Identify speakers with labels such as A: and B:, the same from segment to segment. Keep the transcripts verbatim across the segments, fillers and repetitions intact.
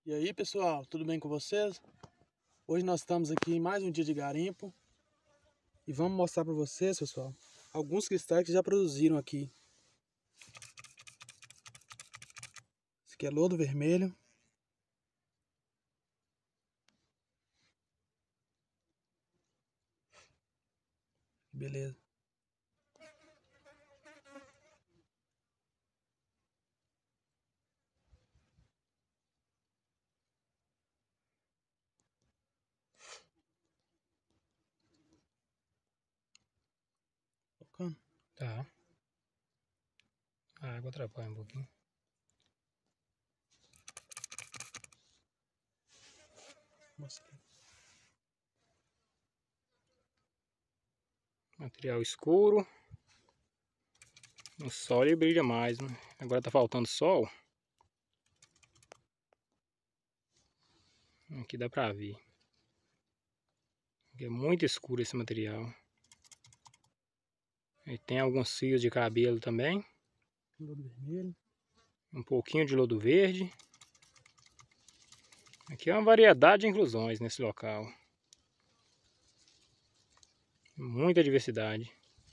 A: E aí pessoal, tudo bem com vocês? Hoje nós estamos aqui em mais um dia de garimpo e vamos mostrar para vocês, pessoal, alguns cristais que já produziram aqui. Esse aqui é lodo vermelho. Beleza. Tocando.
B: Tá. A água atrapalha um pouquinho.
A: Mostra.
B: Material escuro. No sol ele brilha mais, né? Agora tá faltando sol. Aqui dá pra ver. Aqui é muito escuro esse material. E tem alguns fios de cabelo também.
A: Lodo vermelho.
B: Um pouquinho de lodo verde. Aqui é uma variedade de inclusões nesse local. Muita diversidade.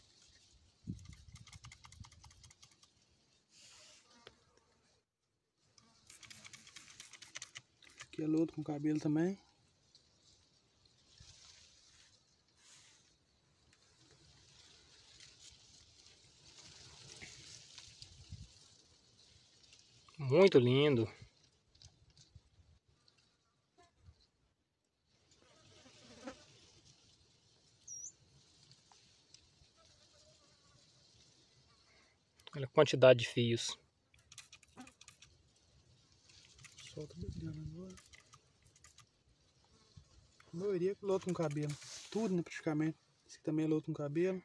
A: Aqui é lodo com cabelo também.
B: Muito lindo. Olha a quantidade de fios.
A: O sol tá brilhando agora. A maioria é lodo com cabelo. Tudo, né, praticamente. Esse aqui também é lodo com cabelo.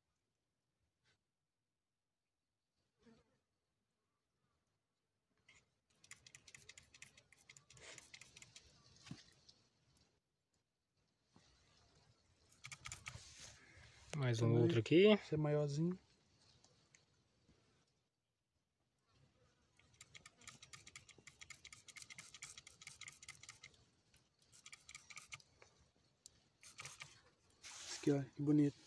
B: Mais um
A: Também.
B: outro aqui.
A: Esse é maiorzinho. Esse aqui, ó, que bonito.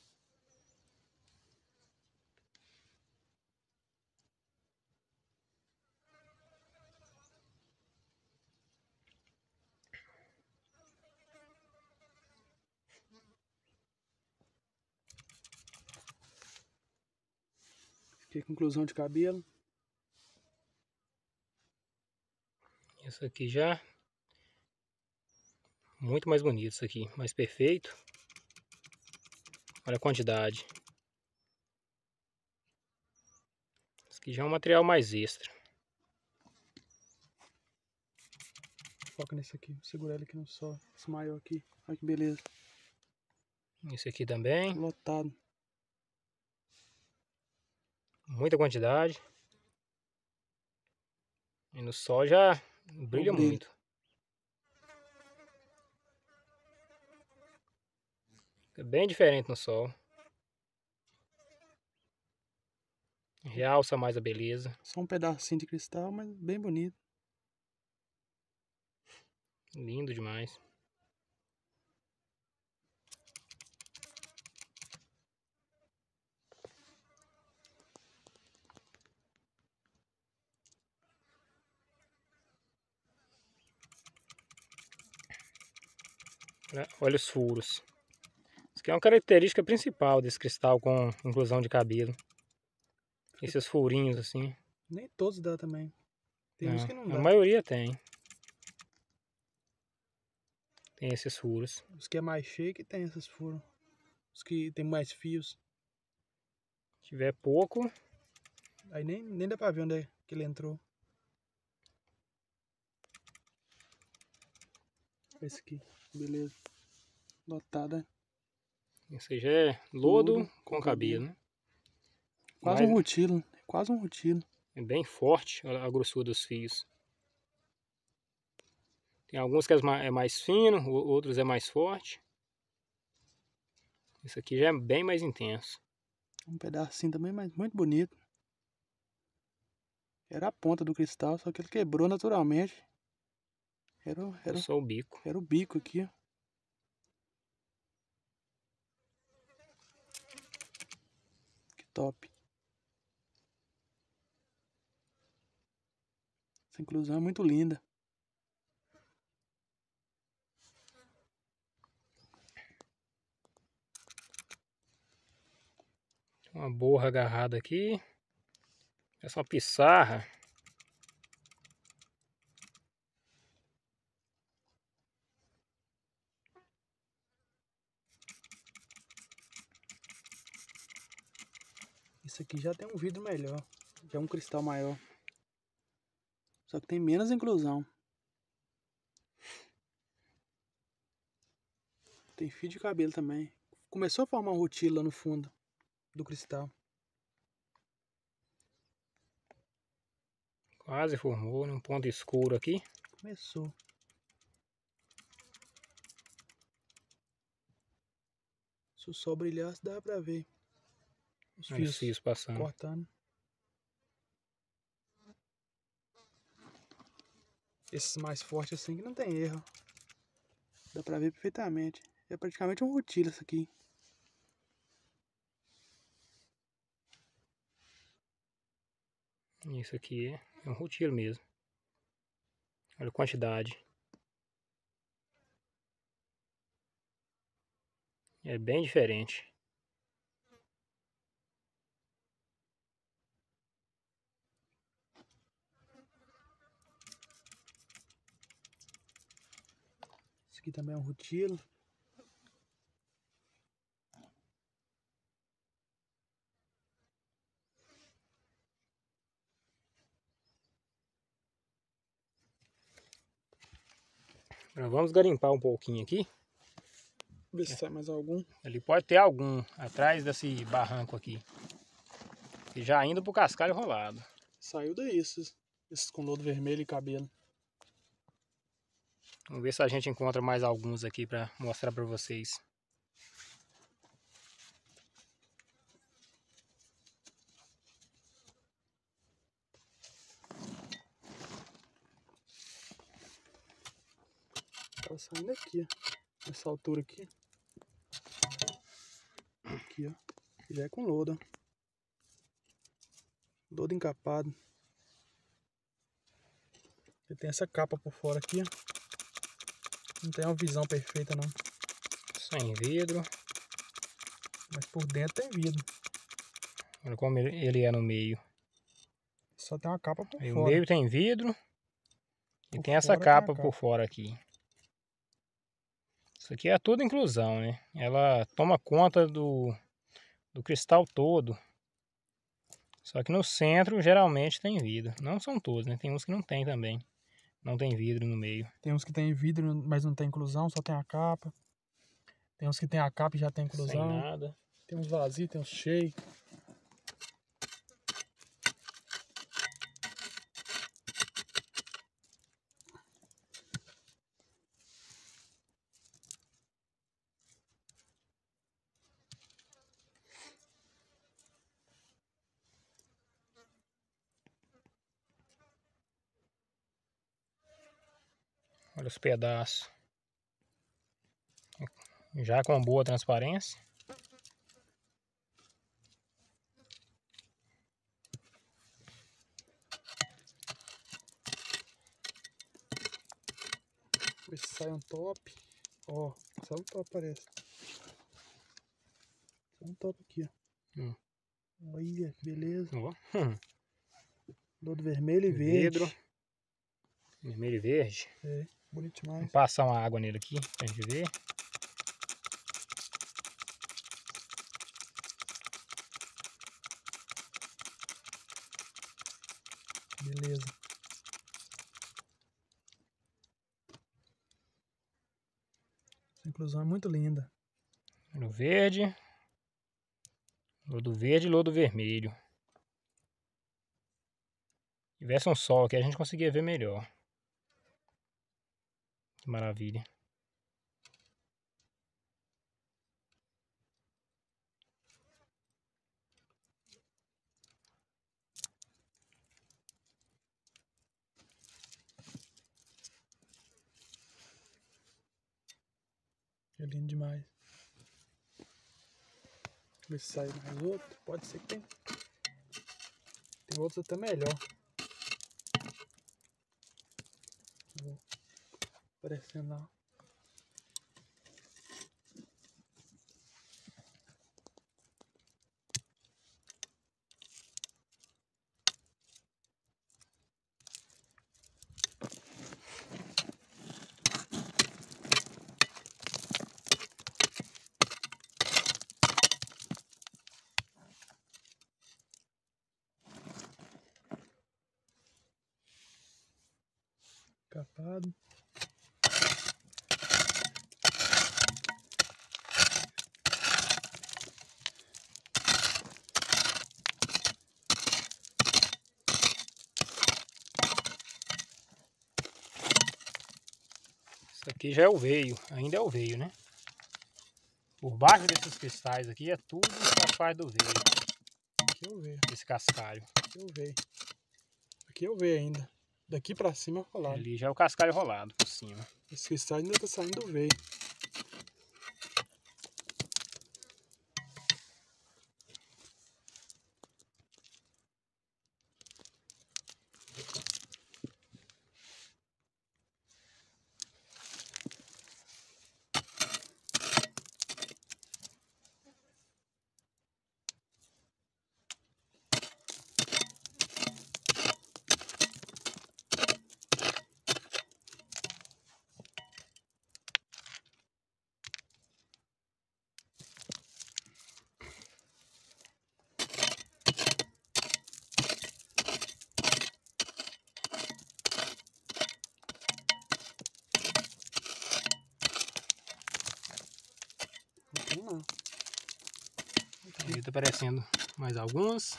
A: Aqui é conclusão de cabelo.
B: Isso aqui já muito mais bonito, isso aqui, mais perfeito. Olha a quantidade. Isso aqui já é um material mais extra.
A: Foca nesse aqui, segura ele aqui no sol. Esse maior aqui, olha que beleza.
B: Esse aqui também,
A: Lotado.
B: muita quantidade. E no sol já brilha
A: O brilho.
B: muito. É bem diferente no sol. Realça mais a beleza.
A: Só um pedacinho de cristal, mas bem bonito.
B: Lindo demais. Olha os furos. Isso aqui é uma característica principal desse cristal com inclusão de cabelo. Esses furinhos assim.
A: Nem todos dá também. Tem uns que não
B: A
A: dá.
B: maioria tem. Tem esses furos.
A: Os que é mais cheio que tem esses furos. Os que tem mais fios.
B: Se tiver pouco,
A: Aí nem, nem dá pra ver onde é que ele entrou. Esse aqui, beleza. Lotado, né?
B: esse já é lodo,
A: Lodo
B: com
A: com
B: cabelo, né?
A: Quase
B: Mas
A: um rutilo. Quase um rutilo.
B: é bem forte a grossura dos fios. Tem alguns que é mais fino, outros é mais forte. Esse aqui já é bem mais intenso.
A: Um pedacinho também, mas muito bonito. Era a ponta do cristal, só que ele quebrou naturalmente. Era, o- era,
B: Eu sou o bico.
A: era o bico aqui, ó. Que top. Essa inclusão é muito linda.
B: Uma borra agarrada aqui. Essa é uma pissarra.
A: Isso aqui já tem um vidro melhor. Já é um cristal maior. Só que tem menos inclusão. Tem fio de cabelo também. Começou a formar um rutilo lá no fundo do cristal.
B: Quase formou num ponto escuro aqui.
A: Começou. Se o sol brilhasse, dava pra ver os
B: Olha os
A: fios
B: fios passando.
A: cortando. Esses mais fortes assim que não tem erro. Dá pra ver perfeitamente. É praticamente um rutilo isso aqui.
B: Isso aqui é um rutilo mesmo. Olha a quantidade. É bem diferente.
A: Esse aqui também é um rutilo.
B: Agora vamos garimpar um pouquinho aqui.
A: Ver se sai mais algum.
B: Ali pode ter algum atrás desse barranco aqui. E já indo pro cascalho rolado.
A: Saiu daí esses, esses com lodo vermelho e cabelo.
B: Vamos ver se a gente encontra mais alguns aqui pra mostrar pra vocês.
A: Tava saindo aqui, ó. Nessa altura aqui. Aqui, ó. Já é com lodo, ó. Lodo encapado. Ele tem essa capa por fora aqui, ó. Não tem uma visão perfeita, não.
B: Sem vidro.
A: Mas por dentro tem vidro.
B: Olha como ele é no meio.
A: Só tem uma capa por
B: Aí
A: fora.
B: o meio tem vidro. E
A: Por
B: tem essa
A: fora tem a
B: capa
A: capa.
B: por fora aqui. Isso aqui é tudo inclusão, né? Ela toma conta do, do cristal todo. Só que no centro geralmente tem vidro. Não são todos, né? Tem uns que não tem também. Não tem vidro no meio.
A: Tem uns que tem vidro, mas não tem inclusão, só tem a capa. Tem uns que tem a capa e já tem inclusão.
B: Sem nada.
A: Tem uns vazios, tem uns cheios.
B: Olha os pedaços. Já com boa transparência.
A: Ver se sai um top. Ó, só um top parece. Só um top aqui, ó.
B: Hum.
A: Olha, que beleza.
B: Ó. Hum.
A: Lodo vermelho e
B: Vidro.
A: verde.
B: Vermelho e verde.
A: É, bonito demais.
B: Vou passar uma água nele aqui pra gente ver.
A: Beleza. Essa inclusão é muito linda.
B: Lodo verde. Lodo verde e lodo vermelho. Se tivesse um sol aqui a gente conseguia ver melhor. Que maravilha.
A: É lindo demais. Ver se sai mais outro. Pode ser que tem. Tem outros até melhor. Vou aparecendo lá. Capado.
B: Isso aqui já é o veio, ainda é o veio, né? Por baixo desses cristais aqui é tudo faz parte do veio.
A: Aqui eu vejo.
B: Esse cascalho.
A: Aqui eu vejo. Aqui eu vejo ainda. Daqui pra cima é rolado.
B: Ali já é o cascalho rolado por cima.
A: Esse cristal ainda tá saindo do veio. Não.
B: Aqui tá aparecendo mais algumas.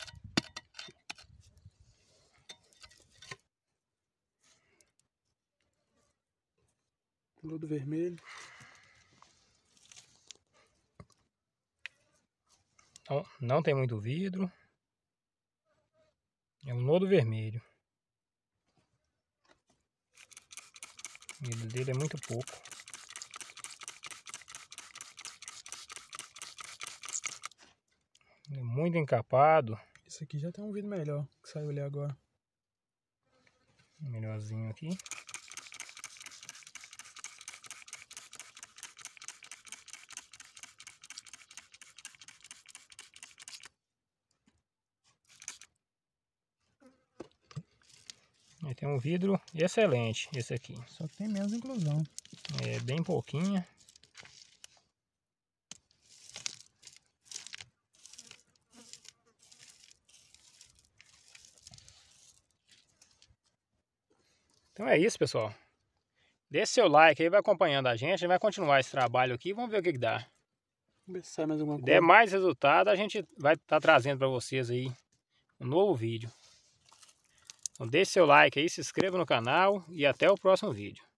A: Lodo vermelho.
B: Não, não tem muito vidro. É um lodo vermelho. O vidro dele é muito pouco. É muito encapado.
A: Esse aqui já tem um vidro melhor que saiu ali agora.
B: Melhorzinho aqui. Aí tem um vidro excelente esse aqui.
A: Só que tem menos inclusão.
B: É bem pouquinha. Então é isso, pessoal. Deixe seu like aí, vai acompanhando a gente. A gente vai continuar esse trabalho aqui. Vamos ver o que, que dá.
A: Vamos ver se sai mais alguma
B: Se
A: coisa.
B: der mais resultado, a gente vai estar tá trazendo para vocês aí um novo vídeo. Então deixe seu like aí, se inscreva no canal e até o próximo vídeo.